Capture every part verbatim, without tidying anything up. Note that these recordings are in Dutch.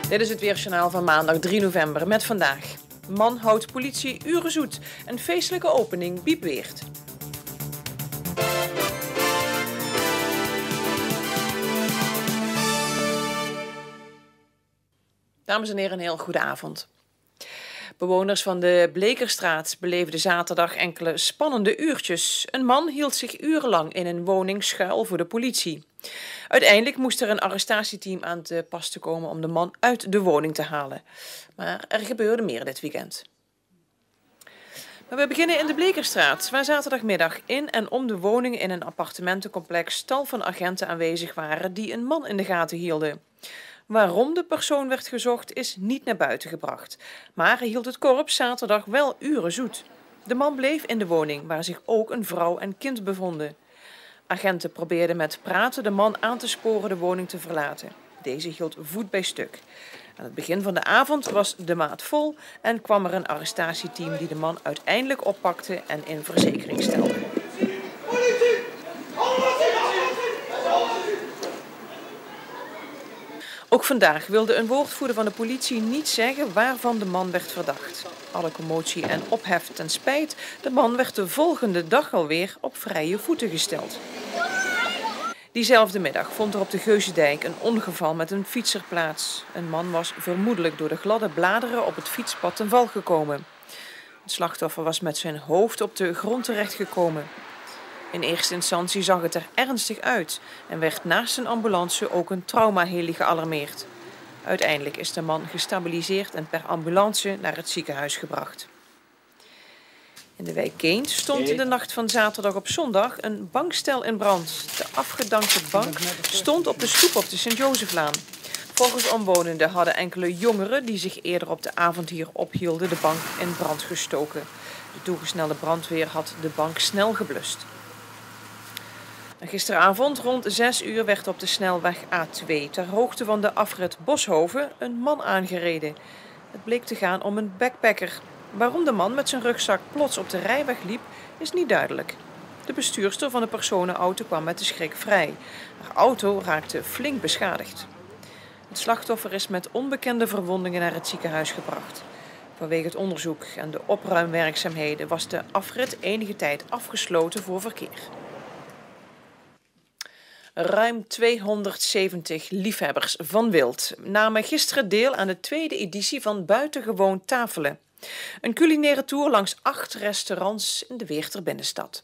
Dit is het Weerjournaal van maandag drie november met vandaag. Man houdt politie uren zoet en feestelijke opening Biepweert. Dames en heren, een heel goede avond. Bewoners van de Blekerstraat beleefden zaterdag enkele spannende uurtjes. Een man hield zich urenlang in een woning schuil voor de politie. Uiteindelijk moest er een arrestatieteam aan te pas te komen om de man uit de woning te halen. Maar er gebeurde meer dit weekend. Maar we beginnen in de Blekerstraat, waar zaterdagmiddag in en om de woning in een appartementencomplex tal van agenten aanwezig waren die een man in de gaten hielden. Waarom de persoon werd gezocht is niet naar buiten gebracht, maar hij hield het korps zaterdag wel uren zoet. De man bleef in de woning, waar zich ook een vrouw en kind bevonden. Agenten probeerden met praten de man aan te sporen de woning te verlaten. Deze hield voet bij stuk. Aan het begin van de avond was de maat vol en kwam er een arrestatieteam die de man uiteindelijk oppakte en in verzekering stelde. Ook vandaag wilde een woordvoerder van de politie niet zeggen waarvan de man werd verdacht. Alle commotie en ophef ten spijt, de man werd de volgende dag alweer op vrije voeten gesteld. Diezelfde middag vond er op de Geuzendijk een ongeval met een fietser plaats. Een man was vermoedelijk door de gladde bladeren op het fietspad ten val gekomen. Het slachtoffer was met zijn hoofd op de grond terechtgekomen. In eerste instantie zag het er ernstig uit en werd naast een ambulance ook een traumaheli gealarmeerd. Uiteindelijk is de man gestabiliseerd en per ambulance naar het ziekenhuis gebracht. In de wijk Geent stond in de nacht van zaterdag op zondag een bankstel in brand. De afgedankte bank stond op de stoep op de Sint-Jozeflaan. Volgens omwonenden hadden enkele jongeren die zich eerder op de avond hier ophielden de bank in brand gestoken. De toegesnelde brandweer had de bank snel geblust. Gisteravond rond zes uur werd op de snelweg A twee ter hoogte van de afrit Boshoven een man aangereden. Het bleek te gaan om een backpacker. Waarom de man met zijn rugzak plots op de rijweg liep, is niet duidelijk. De bestuurster van de personenauto kwam met de schrik vrij. Haar auto raakte flink beschadigd. Het slachtoffer is met onbekende verwondingen naar het ziekenhuis gebracht. Vanwege het onderzoek en de opruimwerkzaamheden was de afrit enige tijd afgesloten voor verkeer. Ruim tweehonderdzeventig liefhebbers van wild namen gisteren deel aan de tweede editie van Buitengewoon Tafelen. Een culinaire tour langs acht restaurants in de Weerter binnenstad.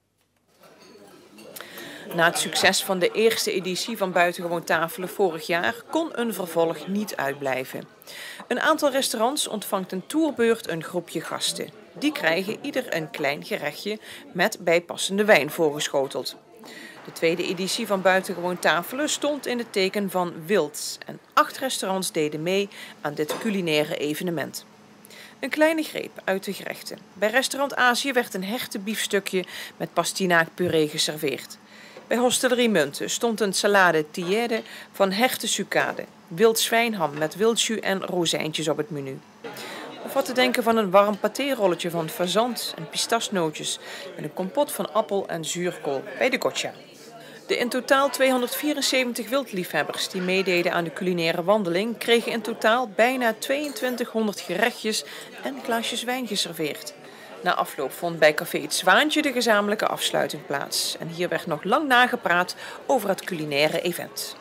Na het succes van de eerste editie van Buitengewoon Tafelen vorig jaar kon een vervolg niet uitblijven. Een aantal restaurants ontvangt een tourbeurt een groepje gasten. Die krijgen ieder een klein gerechtje met bijpassende wijn voorgeschoteld. De tweede editie van Buitengewoon Tafelen stond in het teken van wild en acht restaurants deden mee aan dit culinaire evenement. Een kleine greep uit de gerechten. Bij restaurant Azië werd een hertenbiefstukje met pastinaakpuree geserveerd. Bij Hostellerie Munten stond een salade tiède van hertensucade, wild zwijnham met wildjus en rozijntjes op het menu. Of wat te denken van een warm patérolletje van fazant en pistasnootjes en een kompot van appel en zuurkool bij de Gotcha. De in totaal tweehonderdvierenzeventig wildliefhebbers die meededen aan de culinaire wandeling kregen in totaal bijna tweeëntwintighonderd gerechtjes en glaasjes wijn geserveerd. Na afloop vond bij café Het Zwaantje de gezamenlijke afsluiting plaats. En hier werd nog lang nagepraat over het culinaire event.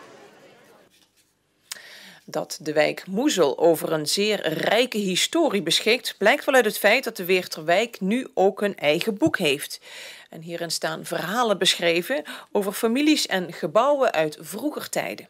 Dat de wijk Moezel over een zeer rijke historie beschikt, blijkt wel uit het feit dat de Weerterwijk nu ook een eigen boek heeft. En hierin staan verhalen beschreven over families en gebouwen uit vroeger tijden.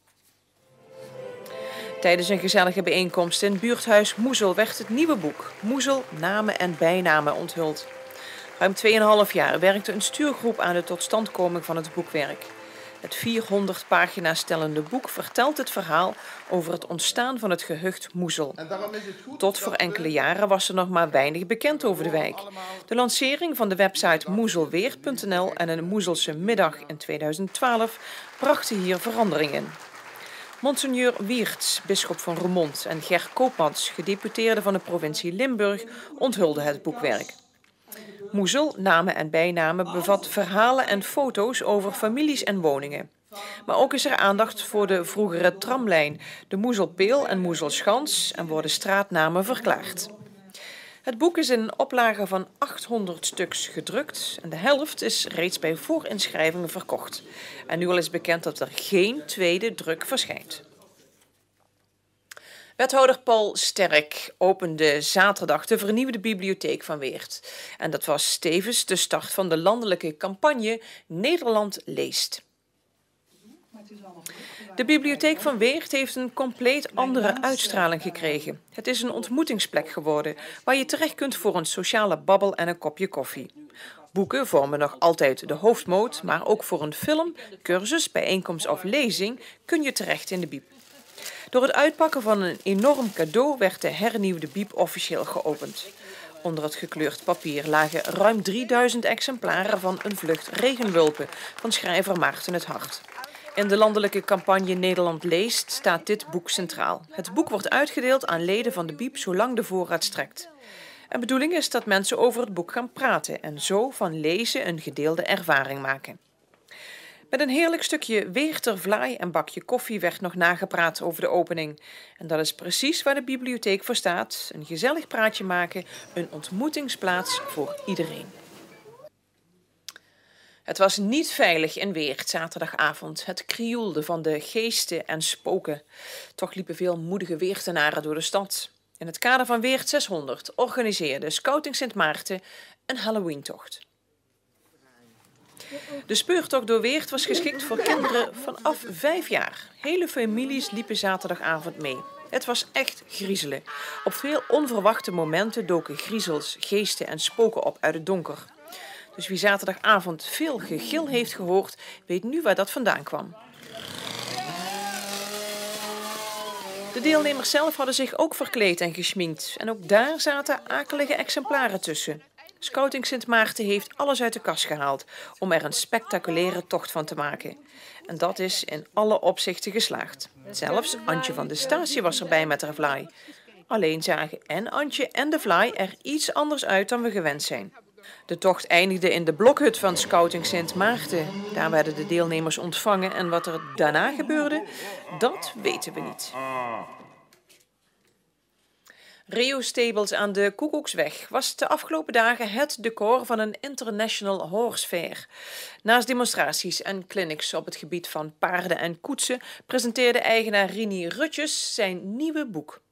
Tijdens een gezellige bijeenkomst in buurthuis Moezel werd het nieuwe boek Moezel, namen en bijnamen onthuld. Ruim tweeënhalf jaar werkte een stuurgroep aan de totstandkoming van het boekwerk. Het vierhonderd pagina's tellende boek vertelt het verhaal over het ontstaan van het gehucht Moezel. Tot voor enkele jaren was er nog maar weinig bekend over de wijk. De lancering van de website moezelweert punt n l en een Moezelse middag in tweeduizend twaalf brachten hier verandering in. Monseigneur Wiertz, bisschop van Roermond, en Ger Koopmans, gedeputeerde van de provincie Limburg, onthulden het boekwerk. Moezel, namen en bijnamen, bevat verhalen en foto's over families en woningen. Maar ook is er aandacht voor de vroegere tramlijn, de Moezelpeel en Moezelschans, en worden straatnamen verklaard. Het boek is in een oplage van achthonderd stuks gedrukt en de helft is reeds bij voorinschrijvingen verkocht. En nu al is bekend dat er geen tweede druk verschijnt. Wethouder Paul Sterk opende zaterdag de vernieuwde bibliotheek van Weert. En dat was tevens de start van de landelijke campagne Nederland leest. De bibliotheek van Weert heeft een compleet andere uitstraling gekregen. Het is een ontmoetingsplek geworden waar je terecht kunt voor een sociale babbel en een kopje koffie. Boeken vormen nog altijd de hoofdmoot, maar ook voor een film, cursus, bijeenkomst of lezing kun je terecht in de bieb. Door het uitpakken van een enorm cadeau werd de hernieuwde bieb officieel geopend. Onder het gekleurd papier lagen ruim drieduizend exemplaren van Een vlucht regenwulpen van schrijver Maarten het Hart. In de landelijke campagne Nederland leest staat dit boek centraal. Het boek wordt uitgedeeld aan leden van de bieb zolang de voorraad strekt. En de bedoeling is dat mensen over het boek gaan praten en zo van lezen een gedeelde ervaring maken. Met een heerlijk stukje Weerter vlaai en bakje koffie werd nog nagepraat over de opening. En dat is precies waar de bibliotheek voor staat. Een gezellig praatje maken, een ontmoetingsplaats voor iedereen. Het was niet veilig in Weert zaterdagavond. Het krioelde van de geesten en spoken. Toch liepen veel moedige Weertenaren door de stad. In het kader van Weert zeshonderd organiseerde Scouting Sint Maarten een Halloweentocht. De speurtocht door Weert was geschikt voor kinderen vanaf vijf jaar. Hele families liepen zaterdagavond mee. Het was echt griezelen. Op veel onverwachte momenten doken griezels, geesten en spoken op uit het donker. Dus wie zaterdagavond veel gegil heeft gehoord, weet nu waar dat vandaan kwam. De deelnemers zelf hadden zich ook verkleed en geschminkt. En ook daar zaten akelige exemplaren tussen. Scouting Sint Maarten heeft alles uit de kast gehaald om er een spectaculaire tocht van te maken. En dat is in alle opzichten geslaagd. Zelfs Antje van de Statie was erbij met haar vlaai. Alleen zagen en Antje en de vlaai er iets anders uit dan we gewend zijn. De tocht eindigde in de blokhut van Scouting Sint Maarten. Daar werden de deelnemers ontvangen en wat er daarna gebeurde, dat weten we niet. Rio Stables aan de Koekoeksweg was de afgelopen dagen het decor van een International Horse Fair. Naast demonstraties en clinics op het gebied van paarden en koetsen presenteerde eigenaar Rini Rutjes zijn nieuwe boek.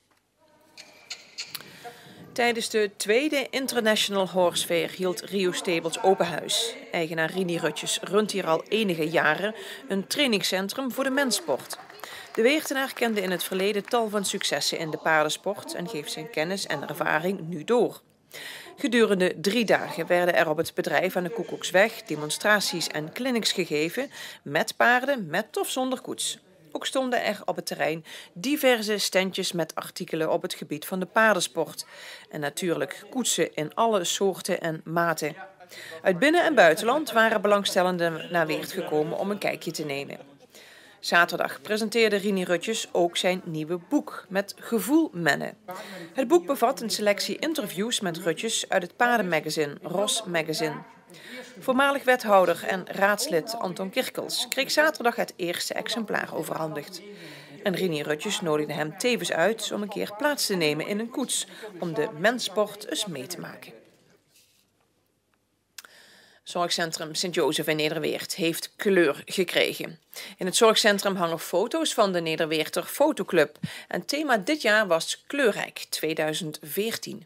Tijdens de tweede International Horse Fair hield Rio Stables open huis. Eigenaar Rini Rutjes runt hier al enige jaren een trainingscentrum voor de menssport. De Weertenaar kende in het verleden tal van successen in de paardensport en geeft zijn kennis en ervaring nu door. Gedurende drie dagen werden er op het bedrijf aan de Koekoeksweg demonstraties en clinics gegeven met paarden, met of zonder koets. Ook stonden er op het terrein diverse standjes met artikelen op het gebied van de paardensport. En natuurlijk koetsen in alle soorten en maten. Uit binnen- en buitenland waren belangstellenden naar Weert gekomen om een kijkje te nemen. Zaterdag presenteerde Rini Rutjes ook zijn nieuwe boek met Gevoel Mennen. Het boek bevat een selectie interviews met Rutjes uit het paardenmagazine Ros Magazine. Voormalig wethouder en raadslid Anton Kirkels kreeg zaterdag het eerste exemplaar overhandigd. En Rini Rutjes nodigde hem tevens uit om een keer plaats te nemen in een koets om de menssport eens mee te maken. Zorgcentrum Sint-Jozef in Nederweert heeft kleur gekregen. In het zorgcentrum hangen foto's van de Nederweerter Fotoclub. En thema dit jaar was Kleurrijk tweeduizend veertien.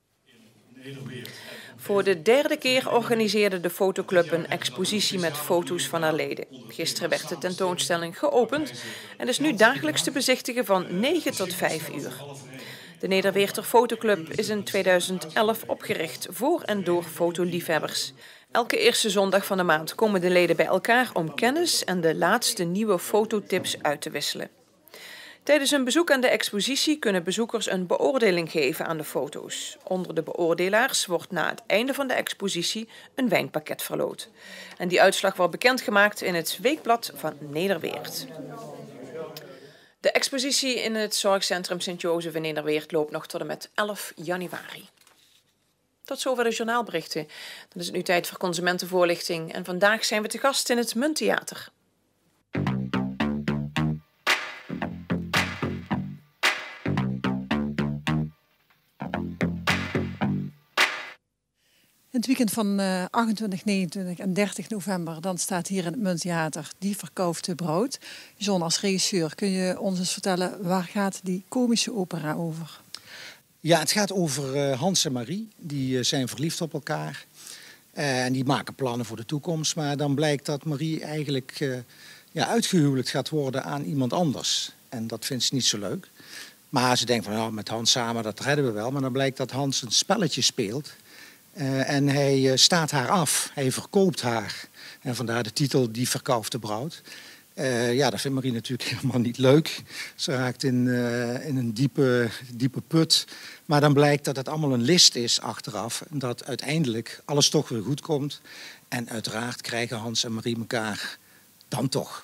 Voor de derde keer organiseerde de fotoclub een expositie met foto's van haar leden. Gisteren werd de tentoonstelling geopend en is nu dagelijks te bezichtigen van negen tot vijf uur. De Nederweerter Fotoclub is in tweeduizend elf opgericht voor en door fotoliefhebbers. Elke eerste zondag van de maand komen de leden bij elkaar om kennis en de laatste nieuwe fototips uit te wisselen. Tijdens een bezoek aan de expositie kunnen bezoekers een beoordeling geven aan de foto's. Onder de beoordelaars wordt na het einde van de expositie een wijnpakket verloot. En die uitslag wordt bekendgemaakt in het weekblad van Nederweert. De expositie in het zorgcentrum Sint-Jozef in Nederweert loopt nog tot en met elf januari. Tot zover de journaalberichten. Dan is het nu tijd voor consumentenvoorlichting en vandaag zijn we te gast in het Munttheater. In het weekend van uh, achtentwintig, negenentwintig en dertig november... dan staat hier in het Munttheater Die Verkaufte Braut. John, als regisseur, kun je ons eens vertellen... waar gaat die komische opera over? Ja, het gaat over uh, Hans en Marie. Die uh, zijn verliefd op elkaar. Uh, en die maken plannen voor de toekomst. Maar dan blijkt dat Marie eigenlijk uh, ja, uitgehuwelijkd gaat worden aan iemand anders. En dat vindt ze niet zo leuk. Maar ze denkt van, nou, met Hans samen, dat redden we wel. Maar dan blijkt dat Hans een spelletje speelt... Uh, en hij uh, staat haar af, hij verkoopt haar. En vandaar de titel Die Verkaufte Braut. Uh, ja, dat vindt Marie natuurlijk helemaal niet leuk. Ze raakt in, uh, in een diepe, diepe put. Maar dan blijkt dat het allemaal een list is achteraf. En dat uiteindelijk alles toch weer goed komt. En uiteraard krijgen Hans en Marie elkaar dan toch.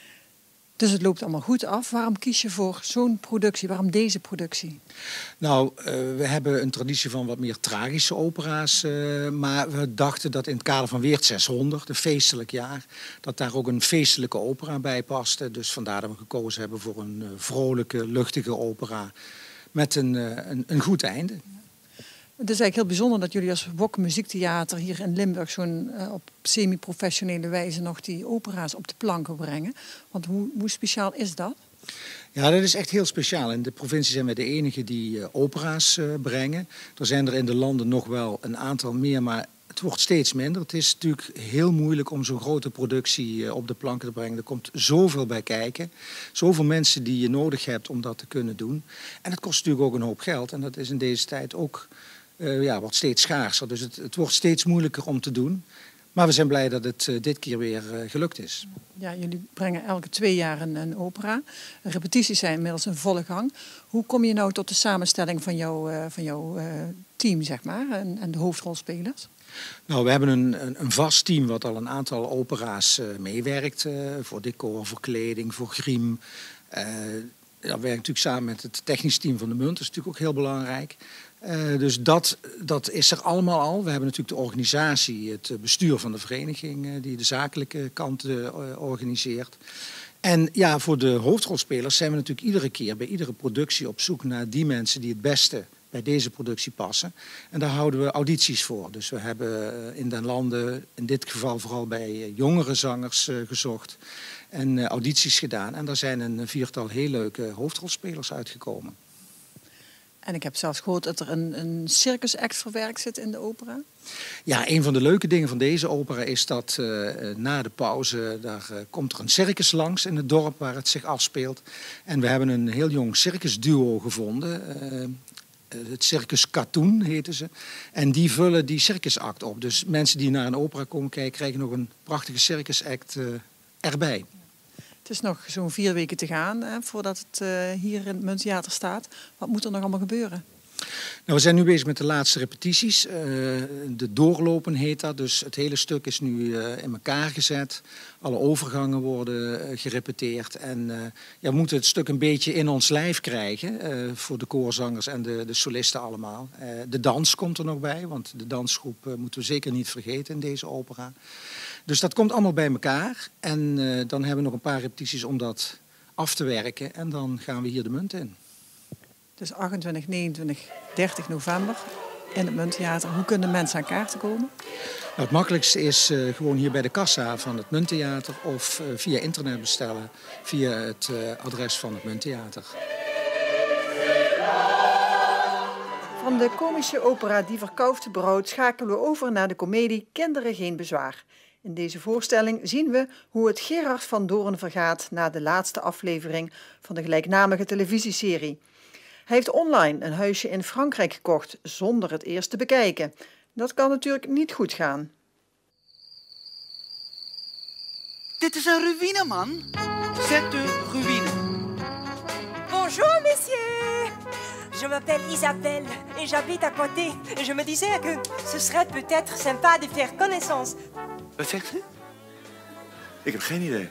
Dus het loopt allemaal goed af. Waarom kies je voor zo'n productie? Waarom deze productie? Nou, uh, we hebben een traditie van wat meer tragische opera's. Uh, maar we dachten dat in het kader van Weert zeshonderd, een feestelijk jaar... dat daar ook een feestelijke opera bij paste. Dus vandaar dat we gekozen hebben voor een uh, vrolijke, luchtige opera... met een, uh, een, een goed einde. Het is eigenlijk heel bijzonder dat jullie als Wok Muziektheater hier in Limburg... zo'n uh, op semi-professionele wijze nog die opera's op de planken brengen. Want hoe, hoe speciaal is dat? Ja, dat is echt heel speciaal. In de provincie zijn we de enige die uh, opera's uh, brengen. Er zijn er in de landen nog wel een aantal meer, maar het wordt steeds minder. Het is natuurlijk heel moeilijk om zo'n grote productie uh, op de planken te brengen. Er komt zoveel bij kijken. Zoveel mensen die je nodig hebt om dat te kunnen doen. En het kost natuurlijk ook een hoop geld. En dat is in deze tijd ook... Uh, ja, wordt steeds schaarser. Dus het, het wordt steeds moeilijker om te doen. Maar we zijn blij dat het uh, dit keer weer uh, gelukt is. Ja, jullie brengen elke twee jaar een, een opera. De repetities zijn inmiddels in volle gang. Hoe kom je nou tot de samenstelling van, jou, uh, van jouw uh, team, zeg maar, en, en de hoofdrolspelers? Nou, we hebben een, een, een vast team wat al een aantal opera's uh, meewerkt. Uh, voor decor, voor kleding, voor griem. Uh, dat werkt natuurlijk samen met het technisch team van de Munt. Dat is natuurlijk ook heel belangrijk. Uh, dus dat, dat is er allemaal al. We hebben natuurlijk de organisatie, het bestuur van de vereniging... Uh, die de zakelijke kant uh, organiseert. En ja, voor de hoofdrolspelers zijn we natuurlijk iedere keer... bij iedere productie op zoek naar die mensen die het beste... bij deze productie passen. En daar houden we audities voor. Dus we hebben in den landen, in dit geval vooral bij jongere zangers uh, gezocht... en uh, audities gedaan. En daar zijn een viertal heel leuke hoofdrolspelers uitgekomen. En ik heb zelfs gehoord dat er een, een circusact verwerkt zit in de opera. Ja, een van de leuke dingen van deze opera is dat uh, na de pauze... daar uh, komt er een circus langs in het dorp waar het zich afspeelt. En we hebben een heel jong circusduo gevonden... Uh, Het Circus Katoen heten ze. En die vullen die circusact op. Dus mensen die naar een opera komen kijken... krijgen nog een prachtige circusact uh, erbij. Het is nog zo'n vier weken te gaan hè, voordat het uh, hier in het Munttheater staat. Wat moet er nog allemaal gebeuren? Nou, we zijn nu bezig met de laatste repetities. Uh, de doorlopen heet dat. Dus het hele stuk is nu uh, in elkaar gezet. Alle overgangen worden uh, gerepeteerd. En uh, ja, we moeten het stuk een beetje in ons lijf krijgen. Uh, voor de koorzangers en de, de solisten allemaal. Uh, de dans komt er nog bij. Want de dansgroep uh, moeten we zeker niet vergeten in deze opera. Dus dat komt allemaal bij elkaar. En uh, dan hebben we nog een paar repetities om dat af te werken. En dan gaan we hier de Munt in. Dus achtentwintig, negenentwintig, dertig november in het Munttheater. Hoe kunnen mensen aan kaarten komen? Nou, het makkelijkste is uh, gewoon hier bij de kassa van het Munttheater... of uh, via internet bestellen, via het uh, adres van het Munttheater. Van de komische opera Die Verkaufte Braut schakelen we over naar de komedie Kinderen geen bezwaar. In deze voorstelling zien we hoe het Gerard van Doorn vergaat... na de laatste aflevering van de gelijknamige televisieserie. Hij heeft online een huisje in Frankrijk gekocht zonder het eerst te bekijken. Dat kan natuurlijk niet goed gaan. Dit is een ruïne, man. C'est une ruïne. Bonjour, messieurs. Je m'appelle Isabelle et j'habite à côté. Et je me disais que ce serait peut-être sympa de faire connaissance. Wat zegt ze? Ik heb geen idee.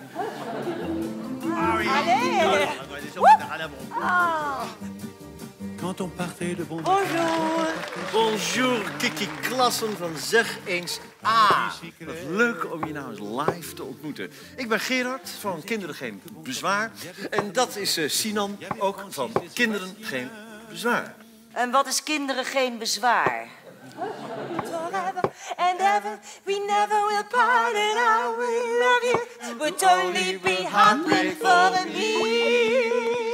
Allez. Ah. Quand on partait de bon... Bonjour. Bonjour, Kiki Klassen van Zeg Eens A. Wat leuk om je nou eens live te ontmoeten. Ik ben Gerard van Kinderen Geen Bezwaar. En dat is uh, Sinan, ook van Kinderen Geen Bezwaar. En wat is Kinderen Geen Bezwaar? forever. We never will part and I will love you, but only be heartbreak for me.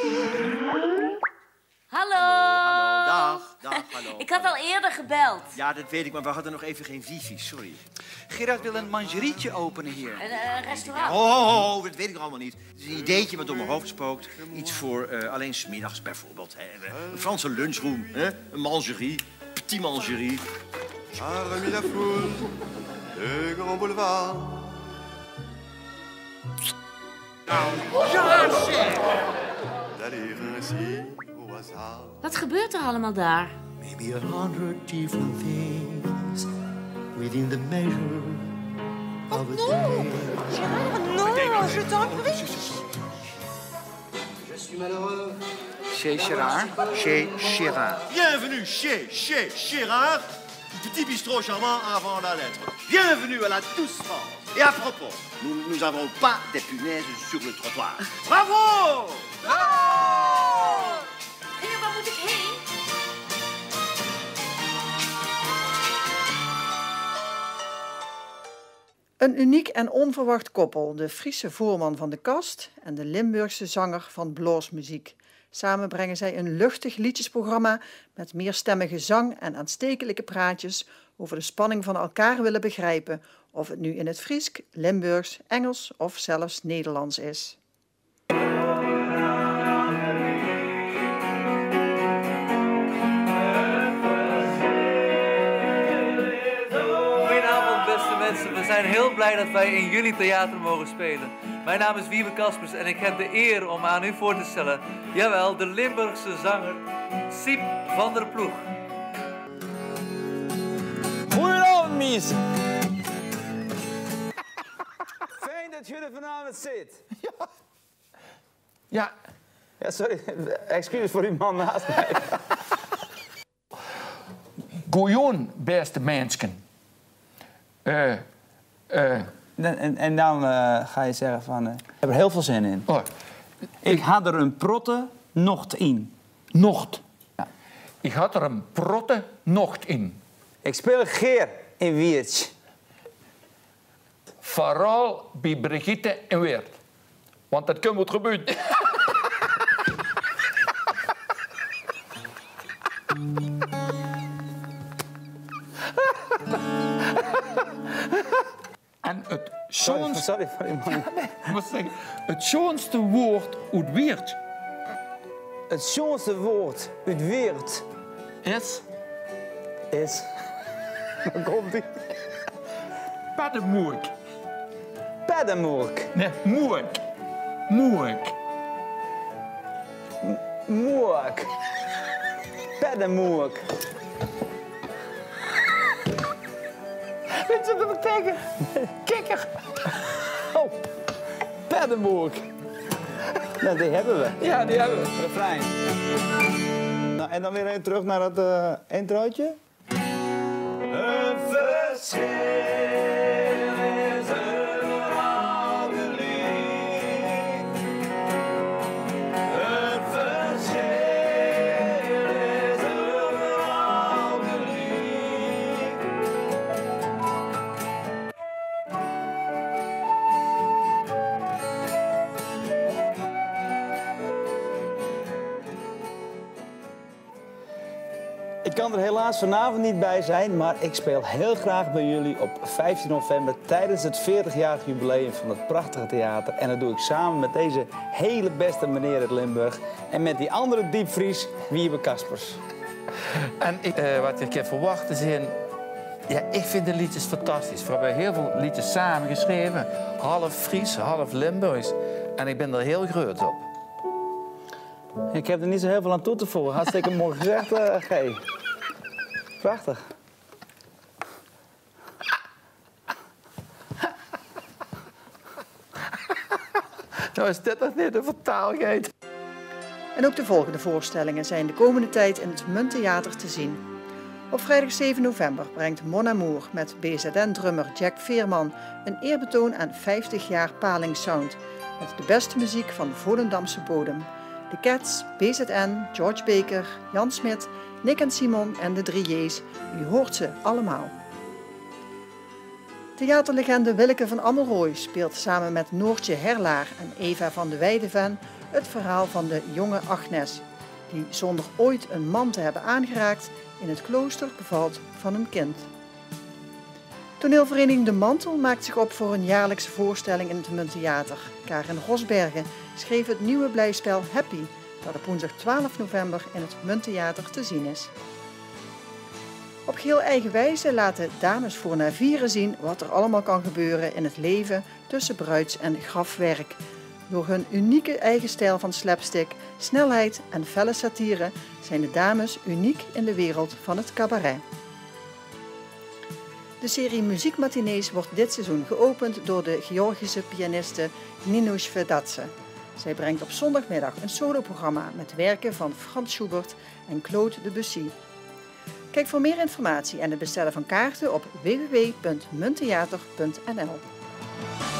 Hallo. Hallo, dag, dag, hallo. Ik had al eerder gebeld. Ja, dat weet ik, maar we hadden nog even geen wifi, sorry. Gerard wil een mangerietje openen hier. Een uh, restaurant. Oh, oh, oh, dat weet ik nog allemaal niet. Het is een ideetje wat door mijn hoofd spookt. Iets voor uh, alleen 's middags bijvoorbeeld. Hè. Een Franse lunchroom, hè? Een mangerie, petit mangerie. A remis la foule, le grand boulevard. Ja, zeg! D'aller ainsi au hasard. Wat gebeurt er allemaal daar? Maybe a hundred different things within the measure of a day. Gérard, non, je t'en prie. Je suis malheureux. Chez Gerard. Chez Gérard. Bienvenue chez, chez Gérard. Petit bistrot charmant avant la lettre. Bienvenue à la douce France. Et à propos, nous nous avons pas des punaises sur le trottoir. Bravo! Heer, waar moet ik heen? Een uniek en onverwacht koppel, de Friese voorman van de kast en de Limburgse zanger van bluesmuziek. Samen brengen zij een luchtig liedjesprogramma met meerstemmige zang en aanstekelijke praatjes over de spanning van elkaar willen begrijpen, of het nu in het Friesk, Limburgs, Engels of zelfs Nederlands is. Goedenavond, beste mensen. We zijn heel blij dat wij in jullie theater mogen spelen. Mijn naam is Wiebe Kaspers en ik heb de eer om aan u voor te stellen, jawel, de Limburgse zanger Siep van der Ploeg. Goedenavond, mensen. Fijn dat jullie vanavond zit. Ja. Ja. Ja, sorry. Excuses voor die man naast mij. Goeien, beste mensen. Eh, eh. En, en, en dan uh, ga je zeggen van, uh, ik heb er heel veel zin in. Oh. Ik had er een protte nocht in. Nocht. Ja. Ik had er een protte nocht in. Ik speel Geer in Wiertje. Vooral bij Brigitte en Weert. Want dat kan wat gebeuren. En het schoonste... Sorry, sorry, man. Ik moet zeggen, het schoonste woord uit Weert. Het schoonste woord uit Weert Is... is... Waar komt ie? Paddemoerk. Paddemoerk. Nee, moerk. Moerk. Moerk. Paddemoerk. Weet je wat dat betekent? Kikker. Oh, Paddemoerk. Nou, die hebben we. Ja, die hebben we. Refrein. Nou, en dan weer even terug naar het uh, introotje. Een verschil is overal geliefd. Een verschil is overal geliefd. Ik kan er helaas vanavond niet bij zijn, maar ik speel heel graag bij jullie op vijftien november tijdens het veertigjarig jubileum van het prachtige theater. En dat doe ik samen met deze hele beste meneer uit Limburg en met die andere diepvries, Wiebe Kaspers. En ik, uh, wat ik heb verwacht zijn... Ja, ik vind de liedjes fantastisch. We hebben heel veel liedjes samen geschreven. Half Fries, half Limburgs. En ik ben er heel groot op. Ik heb er niet zo heel veel aan toe te voegen. Hartstikke mooi gezegd, uh, G. Prachtig. Nou is dit nog niet een vertaalgeit. En ook de volgende voorstellingen zijn de komende tijd in het Munttheater te zien. Op vrijdag zeven november brengt Mon Amour met B Z N-drummer Jack Veerman een eerbetoon aan vijftig jaar Paling Sound met de beste muziek van Volendamse bodem. De Cats, B Z N, George Baker, Jan Smit, Nick en Simon en de drie J's. U hoort ze allemaal. Theaterlegende Willeke van Ammelrooy speelt samen met Noortje Herlaar en Eva van de Weideven het verhaal van de jonge Agnes, die zonder ooit een man te hebben aangeraakt in het klooster bevalt van een kind. Toneelvereniging De Mantel maakt zich op voor een jaarlijkse voorstelling in het Munttheater. Karin Rosbergen schreef het nieuwe blijspel Happy, dat op woensdag twaalf november in het Munttheater te zien is. Op geheel eigen wijze laten dames voor naar vieren zien wat er allemaal kan gebeuren in het leven tussen bruids- en grafwerk. Door hun unieke eigen stijl van slapstick, snelheid en felle satire zijn de dames uniek in de wereld van het cabaret. De serie Muziekmatinees wordt dit seizoen geopend door de Georgische pianiste Nino Shvedadze. Zij brengt op zondagmiddag een soloprogramma met werken van Franz Schubert en Claude Debussy. Kijk voor meer informatie en het bestellen van kaarten op w w w punt munttheater punt n l.